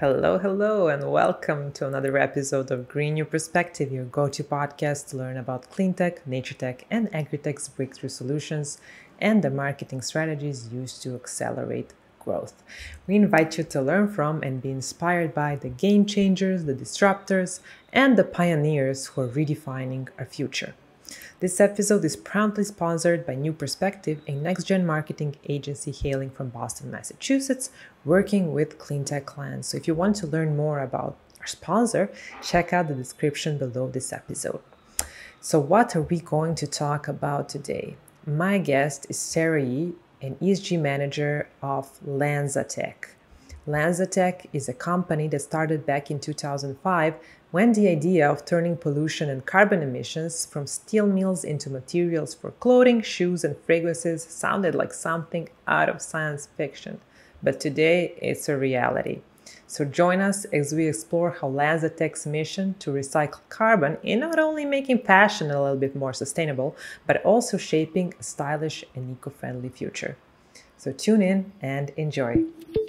Hello, hello, and welcome to another episode of Green New Perspective, your go-to podcast to learn about Cleantech, NatureTech, and Agritech's breakthrough solutions and the marketing strategies used to accelerate growth. We invite you to learn from and be inspired by the game changers, the disruptors, and the pioneers who are redefining our future. This episode is proudly sponsored by New Perspective, a next-gen marketing agency hailing from Boston, Massachusetts, working with Cleantech clients. So if you want to learn more about our sponsor, check out the description below this episode. So what are we going to talk about today? My guest is Sarah Yee, an ESG manager of LanzaTech. LanzaTech is a company that started back in 2005 when the idea of turning pollution and carbon emissions from steel mills into materials for clothing, shoes, and fragrances sounded like something out of science fiction. But today, it's a reality. So join us as we explore how LanzaTech's mission to recycle carbon is not only making fashion a little bit more sustainable, but also shaping a stylish and eco-friendly future. So tune in and enjoy.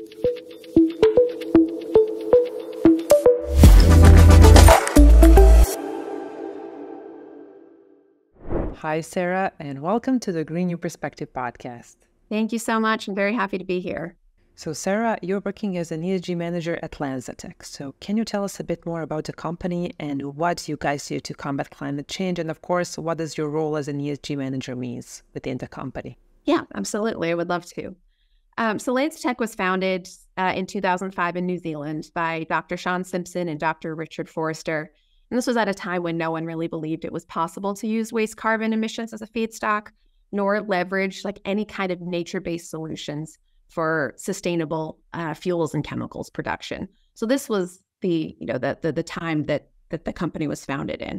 Hi, Sarah, and welcome to the Green New Perspective podcast. Thank you so much. I'm very happy to be here. So, Sarah, you're working as an ESG manager at LanzaTech. So, can you tell us a bit more about the company and what you guys do to combat climate change? And, of course, what does your role as an ESG manager means within the company? Yeah, absolutely. I would love to. So, LanzaTech was founded in 2005 in New Zealand by Dr. Sean Simpson and Dr. Richard Forrester. And this was at a time when no one really believed it was possible to use waste carbon emissions as a feedstock, nor leverage any kind of nature-based solutions for sustainable fuels and chemicals production. So this was the time that the company was founded in.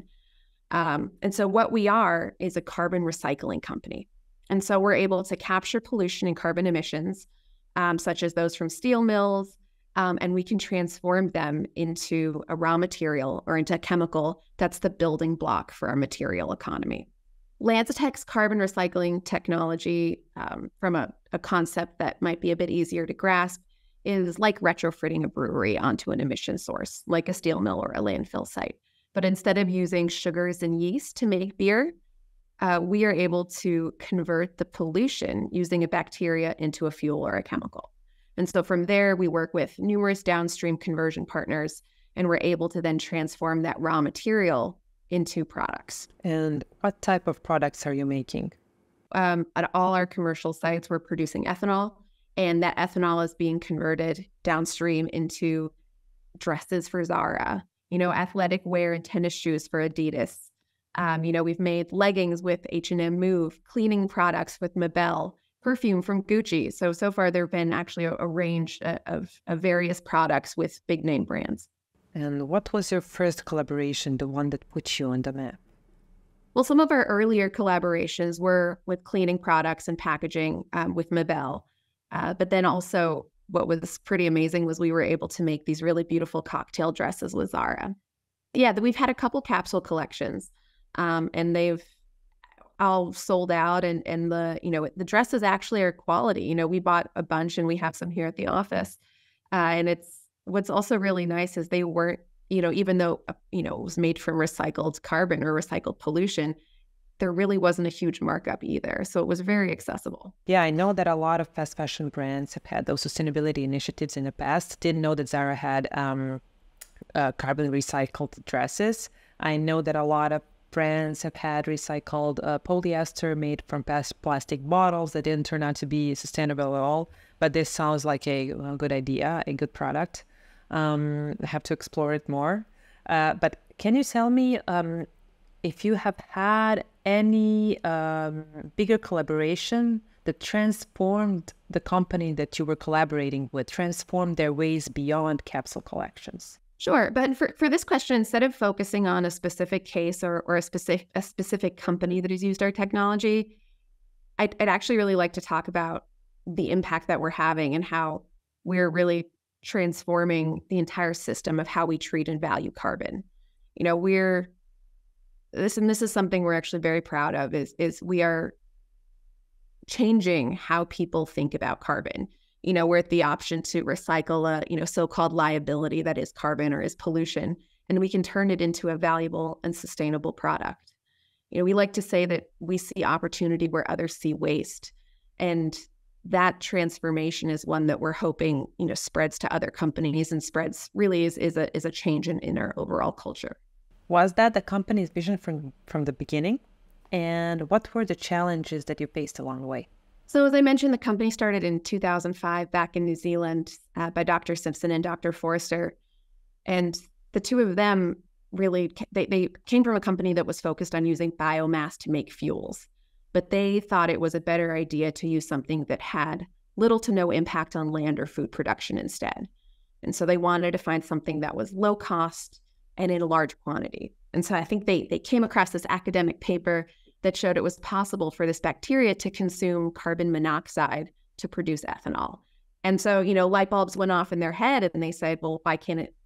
And so what we are is a carbon recycling company. And so we're able to capture pollution and carbon emissions, such as those from steel mills, and we can transform them into a raw material or into a chemical that's the building block for our material economy. LanzaTech's carbon recycling technology, from a concept that might be a bit easier to grasp, is like retrofitting a brewery onto an emission source, like a steel mill or a landfill site. But instead of using sugars and yeast to make beer, we are able to convert the pollution using a bacteria into a fuel or a chemical. And so from there, we work with numerous downstream conversion partners, and we're able to then transform that raw material into products. And what type of products are you making? At all our commercial sites, we're producing ethanol, and that ethanol is being converted downstream into dresses for Zara, athletic wear and tennis shoes for Adidas. We've made leggings with H&M Move, cleaning products with Mabel, perfume from Gucci. So far, there have been actually a range of various products with big name brands. And what was your first collaboration, the one that put you on the map? Well, some of our earlier collaborations were with cleaning products and packaging with Mabel. But then also what was pretty amazing was we were able to make these really beautiful cocktail dresses with Zara. Yeah, we've had a couple capsule collections, and they've all sold out, and the dresses actually are quality. We bought a bunch and we have some here at the office. And what's also really nice is they weren't, even though, it was made from recycled carbon or recycled pollution, there really wasn't a huge markup either. So it was very accessible. Yeah, I know that a lot of fast fashion brands have had those sustainability initiatives in the past. Didn't know that Zara had carbon recycled dresses. I know that a lot of brands have had recycled polyester made from plastic bottles that didn't turn out to be sustainable at all. But this sounds like a good idea, a good product. I have to explore it more. But can you tell me if you have had any bigger collaboration that transformed the company that you were collaborating with, transformed their ways beyond capsule collections? Sure. But for this question, instead of focusing on a specific case or a specific company that has used our technology, I'd actually really like to talk about the impact that we're having and how we're really transforming the entire system of how we treat and value carbon. This is something we're actually very proud of, is we are changing how people think about carbon. with the option to recycle a, so-called liability that is carbon or is pollution, and we can turn it into a valuable and sustainable product. We like to say that we see opportunity where others see waste. And that transformation is one that we're hoping, spreads to other companies and spreads really is a change in our overall culture. Was that the company's vision from the beginning? And what were the challenges that you faced along the way? So as I mentioned, the company started in 2005 back in New Zealand by Dr. Simpson and Dr. Forster. And the two of them really, they came from a company that was focused on using biomass to make fuels. But they thought it was a better idea to use something that had little to no impact on land or food production instead. And so they wanted to find something that was low cost and in a large quantity. And so I think they came across this academic paper that showed it was possible for this bacteria to consume carbon monoxide to produce ethanol. And so, light bulbs went off in their head and they said, well, why can't it,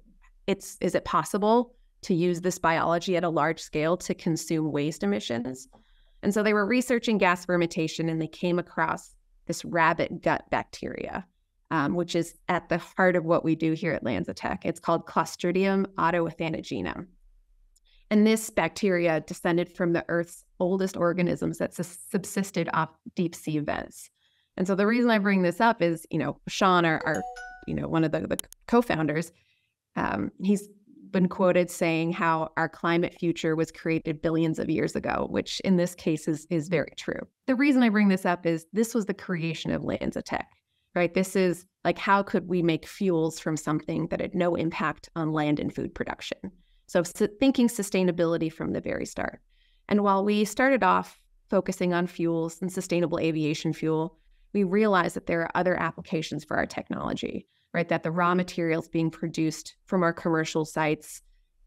is it possible to use this biology at a large scale to consume waste emissions? And so they were researching gas fermentation and they came across this rabbit gut bacteria, which is at the heart of what we do here at LanzaTech. It's called Clostridium autoethanogenum. And this bacteria descended from the Earth's oldest organisms that subsisted off deep sea vents. And so the reason I bring this up is, Sean, our one of the co-founders, he's been quoted saying how our climate future was created billions of years ago, which in this case is very true. The reason I bring this up is this was the creation of LanzaTech, right? This is like, how could we make fuels from something that had no impact on land and food production? So thinking sustainability from the very start. And while we started off focusing on fuels and sustainable aviation fuel, we realized that there are other applications for our technology, right? That the raw materials being produced from our commercial sites,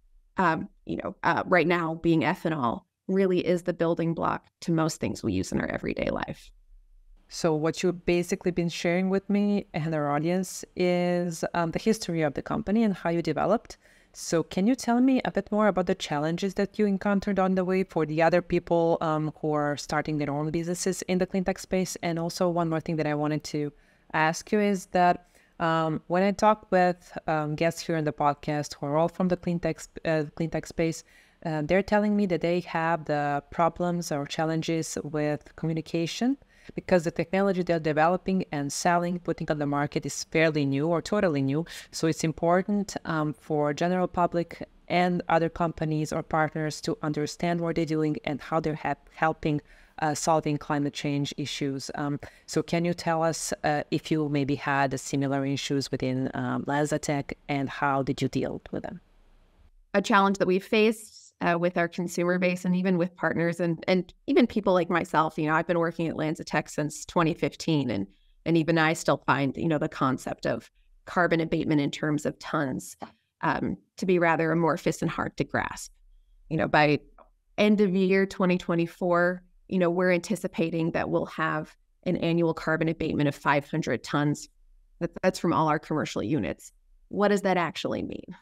right now being ethanol, really is the building block to most things we use in our everyday life. So what you've basically been sharing with me and our audience is the history of the company and how you developed. So can you tell me a bit more about the challenges that you encountered on the way for the other people who are starting their own businesses in the cleantech space? And also one more thing that I wanted to ask you is that when I talk with guests here in the podcast who are all from the cleantech space, they're telling me that they have the problems or challenges with communication because the technology they're developing and selling, putting on the market is fairly new or totally new. So it's important for general public and other companies or partners to understand what they're doing and how they're helping solving climate change issues. So can you tell us if you maybe had similar issues within LanzaTech and how did you deal with them? A challenge that we faced with our consumer base and even with partners and even people like myself, I've been working at LanzaTech since 2015 and even I still find, the concept of carbon abatement in terms of tons to be rather amorphous and hard to grasp. By end of year 2024, we're anticipating that we'll have an annual carbon abatement of 500 tons. That's from all our commercial units. What does that actually mean?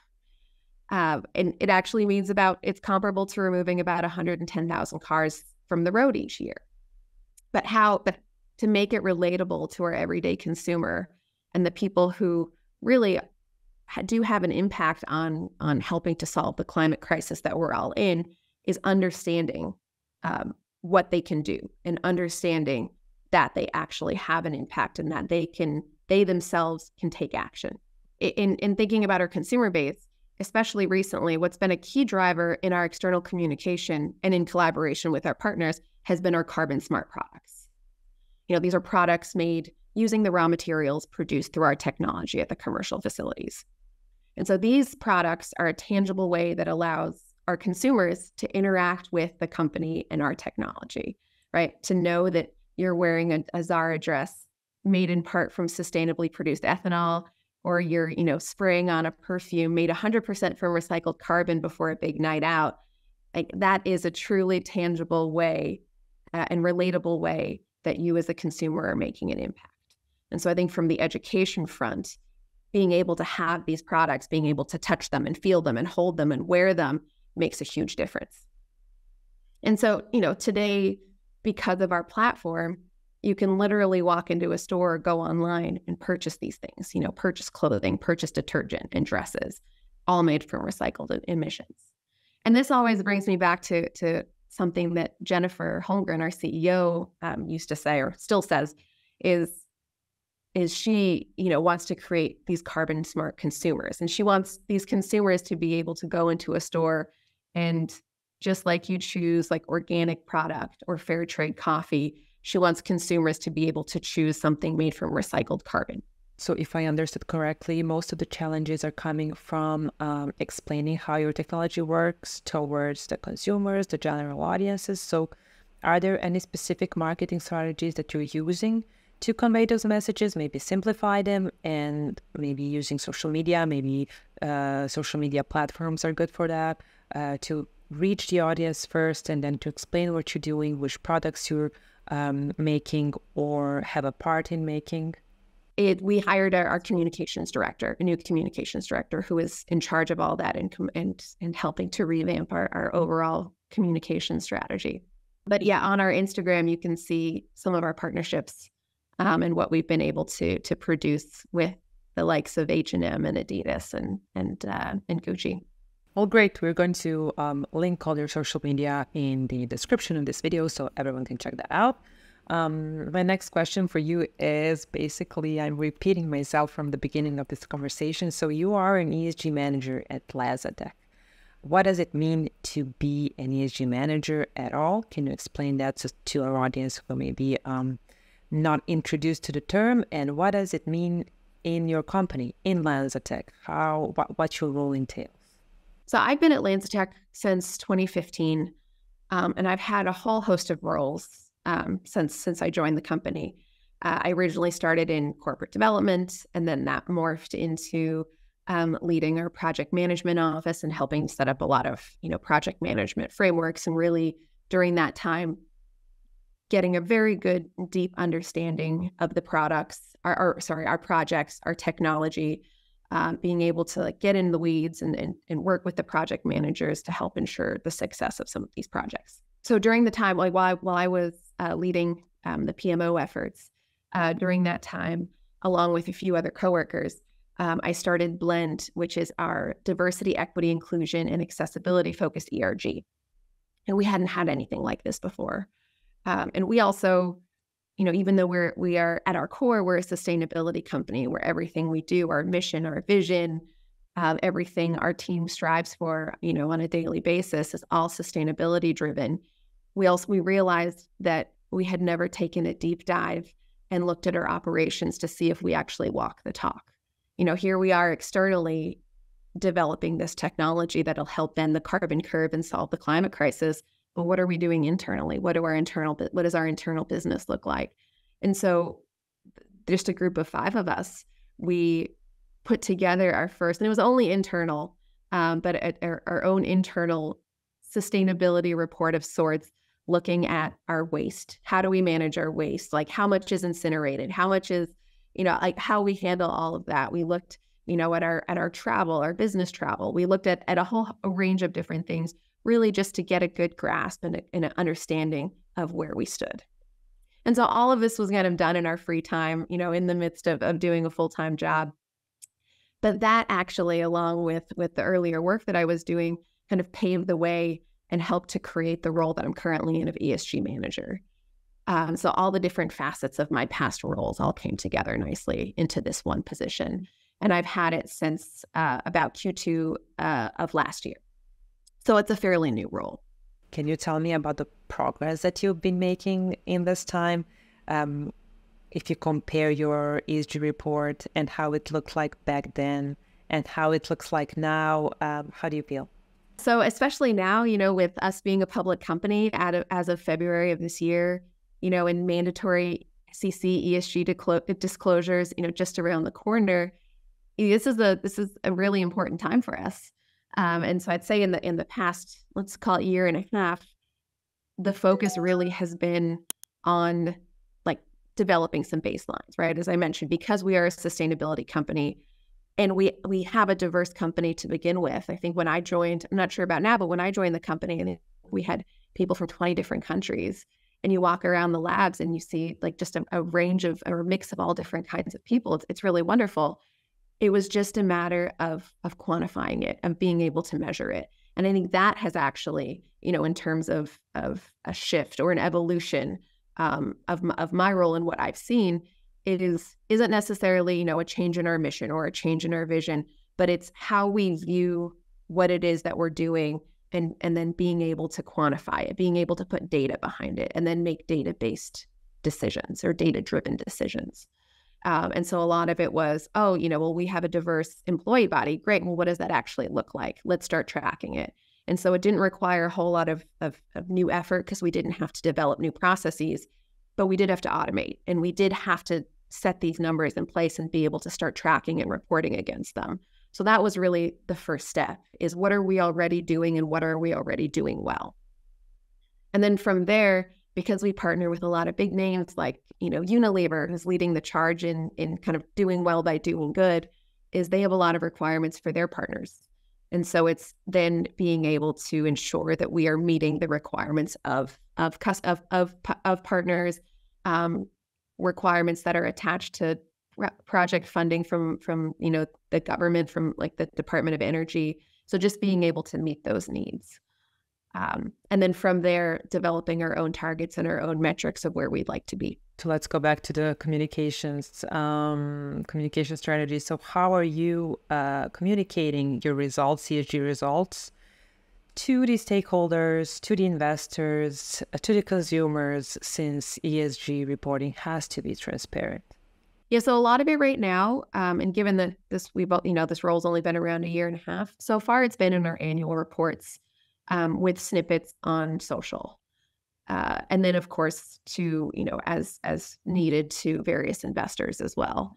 And it actually means it's comparable to removing about 110,000 cars from the road each year. But to make it relatable to our everyday consumer and the people who really do have an impact on helping to solve the climate crisis that we're all in is understanding what they can do and understanding that they actually have an impact and that they themselves can take action. In thinking about our consumer base, especially recently, what's been a key driver in our external communication and in collaboration with our partners has been our carbon smart products. These are products made using the raw materials produced through our technology at the commercial facilities. And so these products are a tangible way that allows our consumers to interact with the company and our technology, right? To know that you're wearing a Zara dress made in part from sustainably produced ethanol, or you're, spraying on a perfume made 100% from recycled carbon before a big night out. Like, that is a truly tangible way and relatable way that you as a consumer are making an impact. And so I think from the education front, being able to have these products, being able to touch them and feel them and hold them and wear them makes a huge difference. And so, today, because of our platform, You can literally walk into a store or go online and purchase these things, purchase clothing, purchase detergent and dresses, all made from recycled emissions. And this always brings me back to something that Jennifer Holmgren, our CEO, used to say, or still says, is she, wants to create these carbon smart consumers. And she wants these consumers to be able to go into a store and, just like you choose like organic product or fair trade coffee, she wants consumers to be able to choose something made from recycled carbon. So if I understood correctly, most of the challenges are coming from explaining how your technology works towards the consumers, the general audiences. So are there any specific marketing strategies that you're using to convey those messages, maybe simplify them, and maybe using social media, maybe social media platforms are good for that, to reach the audience first and then to explain what you're doing, which products you're making or have a part in making? We hired our communications director, a new communications director who is in charge of all that and helping to revamp our overall communication strategy. But yeah, on our Instagram, you can see some of our partnerships and what we've been able to produce with the likes of H&M and Adidas and Gucci. Well, great. We're going to link all your social media in the description of this video so everyone can check that out. My next question for you is basically, I'm repeating myself from the beginning of this conversation. So you are an ESG manager at LanzaTech. What does it mean to be an ESG manager at all? Can you explain that to our audience who may be not introduced to the term? And what does it mean in your company, in LanzaTech? What your role entails? So I've been at LanzaTech since 2015, and I've had a whole host of roles since I joined the company. I originally started in corporate development, and then that morphed into leading our project management office and helping set up a lot of project management frameworks, and really during that time getting a very good deep understanding of the products, our projects, our technology, being able to get in the weeds and work with the project managers to help ensure the success of some of these projects. So during the time, while I was leading the PMO efforts, during that time, along with a few other coworkers, I started Blend, which is our diversity, equity, inclusion, and accessibility focused ERG. And we hadn't had anything like this before. And we also, even though we are at our core, we're a sustainability company where everything we do, our mission, our vision, everything our team strives for, on a daily basis is all sustainability driven. We realized that we had never taken a deep dive and looked at our operations to see if we actually walk the talk. Here we are externally developing this technology that'll help bend the carbon curve and solve the climate crisis. But what are we doing internally? What does our internal business look like? And so just a group of 5 of us, we put together our first, and it was only internal, but our own internal sustainability report of sorts, looking at our waste. How do we manage our waste? Like how much is incinerated? How much is, how we handle all of that. We looked, at our travel, our business travel. We looked at a range of different things, really just to get a good grasp and an understanding of where we stood. And so all of this was kind of done in our free time, in the midst of doing a full-time job. But that actually, along with the earlier work that I was doing, kind of paved the way and helped to create the role that I'm currently in of ESG manager. So all the different facets of my past roles all came together nicely into this one position. And I've had it since about Q2 of last year. So it's a fairly new role. Can you tell me about the progress that you've been making in this time? If you compare your ESG report and how it looked like back then and how it looks like now, how do you feel? So especially now, with us being a public company as of February of this year, and mandatory SEC ESG disclosures, just around the corner, this is a really important time for us. And so I'd say in the past, let's call it year and a half, the focus really has been on developing some baselines, right? As I mentioned, because we are a sustainability company and we have a diverse company to begin with. I think when I joined, I'm not sure about now, but when I joined the company, we had people from 20 different countries. and you walk around the labs and you see like just a range of, or a mix of all different kinds of people. It's really wonderful. It was just a matter of quantifying it, of being able to measure it. And I think that has actually, in terms of a shift or an evolution of my role and what I've seen, isn't necessarily, a change in our mission or a change in our vision, but it's how we view what it is that we're doing, and then being able to quantify it, being able to put data behind it, and then make data-based decisions or data-driven decisions. And so a lot of it was, well, we have a diverse employee body. Great. Well, what does that actually look like? Let's start tracking it. And so it didn't require a whole lot of new effort, because we didn't have to develop new processes, but we did have to automate, and we did have to set these numbers in place and be able to start tracking and reporting against them. So that was really the first step, is what are we already doing and what are we already doing well? And then from there, because we partner with a lot of big names like, Unilever, who's leading the charge in kind of doing well by doing good, is they have a lot of requirements for their partners. And so it's then being able to ensure that we are meeting the requirements of partners, requirements that are attached to project funding from the government, from like the Department of Energy. So just being able to meet those needs. And then from there, developing our own targets and our own metrics of where we'd like to be. So let's go back to the communication strategy. So how are you communicating your results, ESG results, to the stakeholders, to the investors, to the consumers, since ESG reporting has to be transparent? Yeah, so a lot of it right now, and given that this role's only been around a year and a half, so far it's been in our annual reports, with snippets on social. And then, of course, to, as needed, to various investors as well.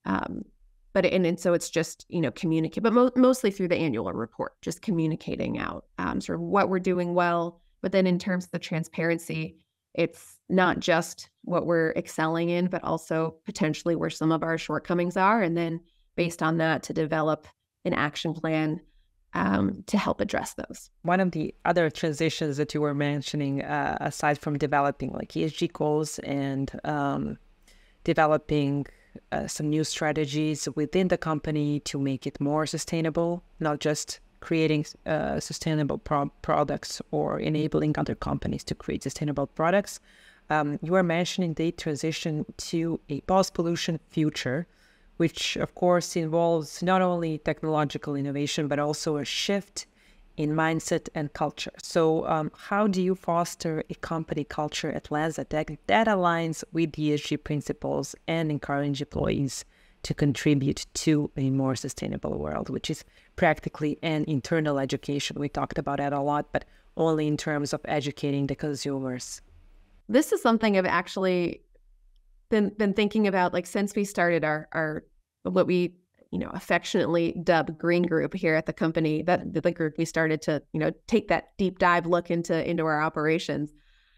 So it's just, communicate, but mostly through the annual report, just communicating out sort of what we're doing well. But then in terms of the transparency, it's not just what we're excelling in, but also potentially where some of our shortcomings are. And then based on that, to develop an action plan to help address those. One of the other transitions that you were mentioning, aside from developing like ESG goals and developing some new strategies within the company to make it more sustainable, not just creating sustainable products or enabling other companies to create sustainable products, you were mentioning the transition to a post-pollution future, which of course involves not only technological innovation, but also a shift in mindset and culture. So how do you foster a company culture at LanzaTech that aligns with ESG principles and encourage employees to contribute to a more sustainable world, which is practically an internal education? We talked about that a lot, but only in terms of educating the consumers. This is something I've actually been thinking about, like, since we started our what we affectionately dub Green Group here at the company, that the group we started to take that deep dive look into our operations.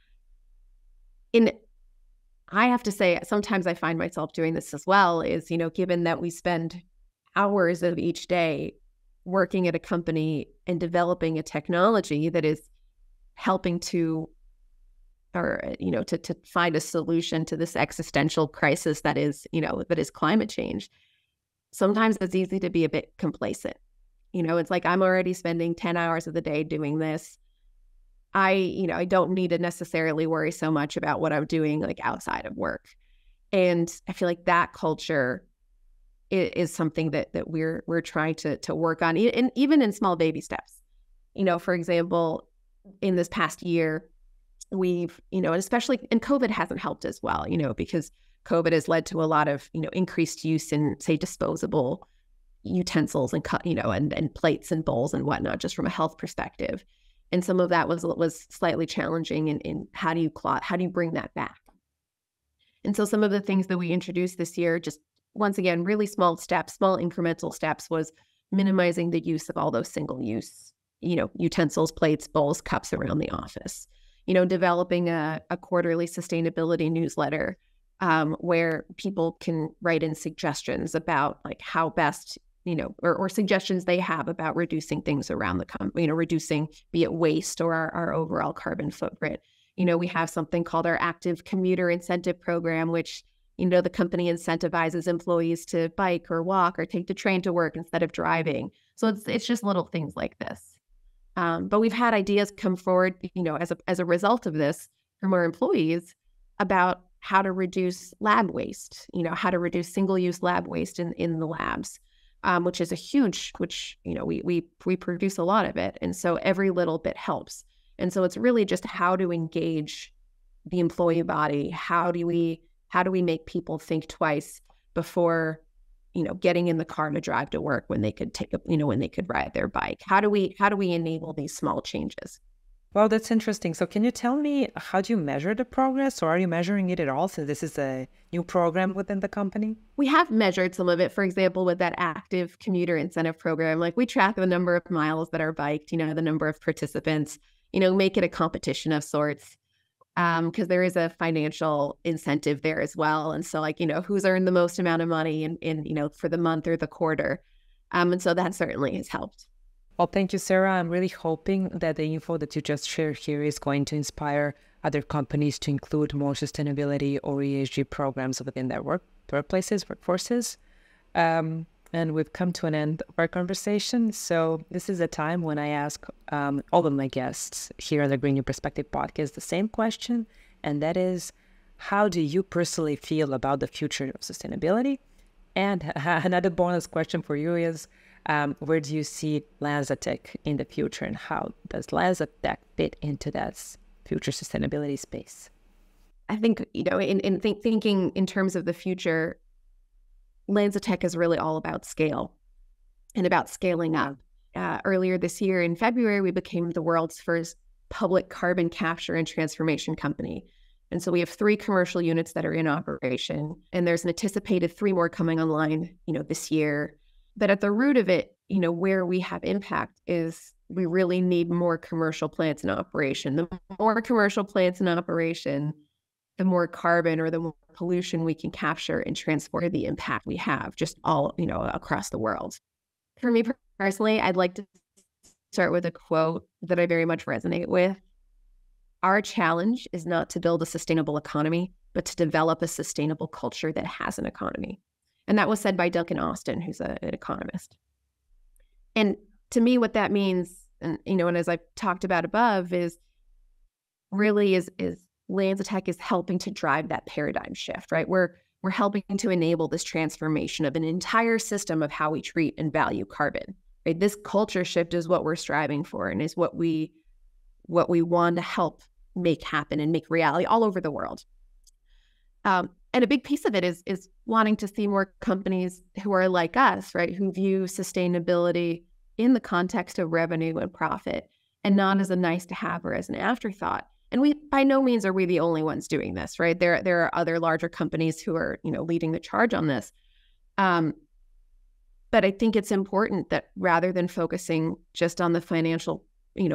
I have to say, sometimes I find myself doing this as well, is given that we spend hours of each day working at a company and developing a technology that is helping to find a solution to this existential crisis that is climate change. Sometimes it's easy to be a bit complacent. It's like, I'm already spending 10 hours of the day doing this. I don't need to necessarily worry so much about what I'm doing like outside of work. And I feel like that culture is something that we're trying to work on, even in small baby steps. For example, in this past year, we've, and COVID hasn't helped as well, because COVID has led to a lot of, increased use in, say, disposable utensils and and plates and bowls and whatnot, just from a health perspective. And some of that was slightly challenging in how do you bring that back? And so some of the things that we introduced this year, just once again, really small steps, small incremental steps, was minimizing the use of all those single-use, utensils, plates, bowls, cups around the office. Developing a quarterly sustainability newsletter where people can write in suggestions about like how best, or suggestions they have about reducing things around the company, reducing, be it waste or our overall carbon footprint. We have something called our active commuter incentive program, which, the company incentivizes employees to bike or walk or take the train to work instead of driving. So it's just little things like this. But we've had ideas come forward, as a result of this from our employees about how to reduce lab waste, how to reduce single-use lab waste in the labs, which is we produce a lot of it. And so every little bit helps. And so it's really just how to engage the employee body. How do we make people think twice before, getting in the car to drive to work when they could when they could ride their bike? How do we enable these small changes? Well, that's interesting. So can you tell me, how do you measure the progress, or are you measuring it at all, since this is a new program within the company? We have measured some of it. For example, with that active commuter incentive program, like we track the number of miles that are biked, the number of participants, make it a competition of sorts. Because there is a financial incentive there as well. And so who's earned the most amount of money in for the month or the quarter. And so that certainly has helped. Well, thank you, Sarah. I'm really hoping that the info that you just shared here is going to inspire other companies to include more sustainability or ESG programs within their workforces. And we've come to an end of our conversation. So this is a time when I ask all of my guests here on the Green New Perspective podcast the same question. And that is, how do you personally feel about the future of sustainability? And another bonus question for you is, where do you see LanzaTech in the future, and how does LanzaTech fit into that future sustainability space? I think, thinking in terms of the future, LanzaTech is really all about scale and about scaling up. Earlier this year in February, we became the world's first public carbon capture and transformation company. And so we have 3 commercial units that are in operation, and there's an anticipated 3 more coming online, this year. But at the root of it, where we have impact is we really need more commercial plants in operation. The more commercial plants in operation, the more carbon or the more pollution we can capture and transport, the impact we have just all, across the world. For me personally, I'd like to start with a quote that I very much resonate with. Our challenge is not to build a sustainable economy, but to develop a sustainable culture that has an economy. And that was said by Duncan Austin, who's an economist. And to me, what that means, and as I've talked about above, is really is LanzaTech is helping to drive that paradigm shift, right? We're helping to enable this transformation of an entire system of how we treat and value carbon, right? This culture shift is what we're striving for, and is what we want to help make happen and make reality all over the world. And a big piece of it is wanting to see more companies who are like us, right? Who view sustainability in the context of revenue and profit, and not as a nice to have or as an afterthought. And we, by no means are we the only ones doing this, right? There are other larger companies who are, leading the charge on this. But I think it's important that rather than focusing just on the financial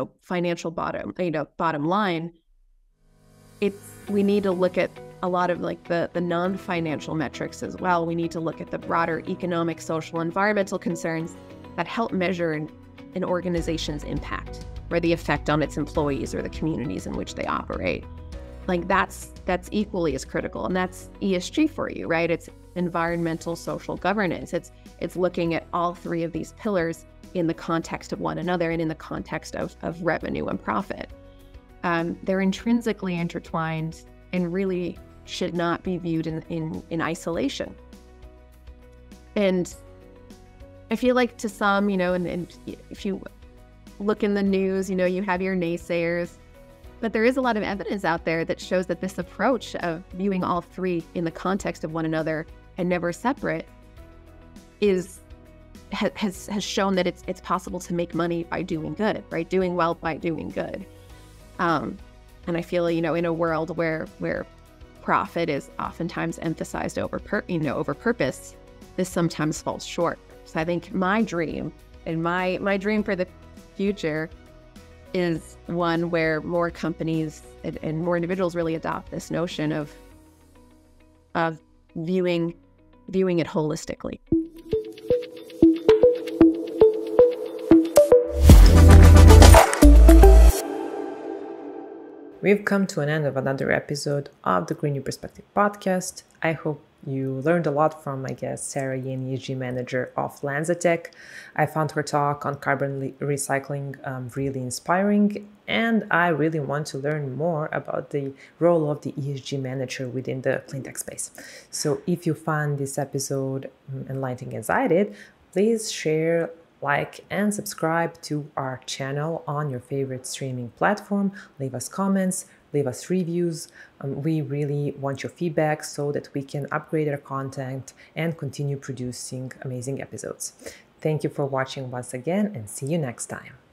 bottom line, we need to look at a lot of the non-financial metrics as well. We need to look at the broader economic, social, environmental concerns that help measure an organization's impact, or the effect on its employees or the communities in which they operate. That's equally as critical, and that's ESG for you, right? It's environmental, social governance. It's looking at all 3 of these pillars in the context of one another and in the context of revenue and profit. They're intrinsically intertwined and really should not be viewed in isolation. And I feel like to some, and if you look in the news, you have your naysayers, but there is a lot of evidence out there that shows that this approach of viewing all 3 in the context of one another and never separate has shown that it's possible to make money by doing good, right? Doing well by doing good. And I feel, in a world where profit is oftentimes emphasized over purpose, this sometimes falls short. So I think my dream and my dream for the future is one where more companies and more individuals really adopt this notion of viewing it holistically. We've come to an end of another episode of the Green New Perspective podcast. I hope you learned a lot from my guest, Sarah Yin, ESG manager of LanzaTech. I found her talk on carbon recycling really inspiring, and I really want to learn more about the role of the ESG manager within the Cleantech space. So if you found this episode enlightening as I did, please share, like, and subscribe to our channel on your favorite streaming platform. Leave us comments, leave us reviews. We really want your feedback so that we can upgrade our content and continue producing amazing episodes. Thank you for watching once again, and see you next time.